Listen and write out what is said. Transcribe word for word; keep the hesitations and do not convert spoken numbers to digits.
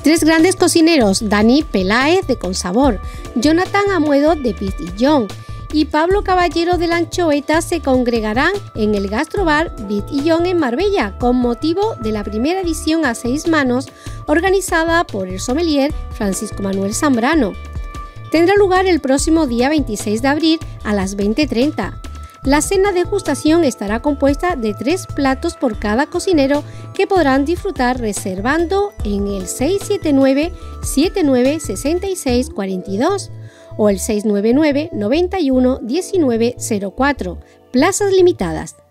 Tres grandes cocineros, Dani Peláez de Consabor, Jonathan Amuedo de Vitillón y Pablo Caballero de la Anchoeta se congregarán en el gastrobar Vitillón en Marbella con motivo de la primera edición a seis manos organizada por el sommelier Francisco Manuel Zambrano. Tendrá lugar el próximo día veintiséis de abril a las veinte treinta. La cena de degustación estará compuesta de tres platos por cada cocinero que podrán disfrutar reservando en el seis siete nueve, siete nueve seis seis cuatro dos o el seis nueve nueve, noventa y uno, diecinueve cero cuatro. Plazas limitadas.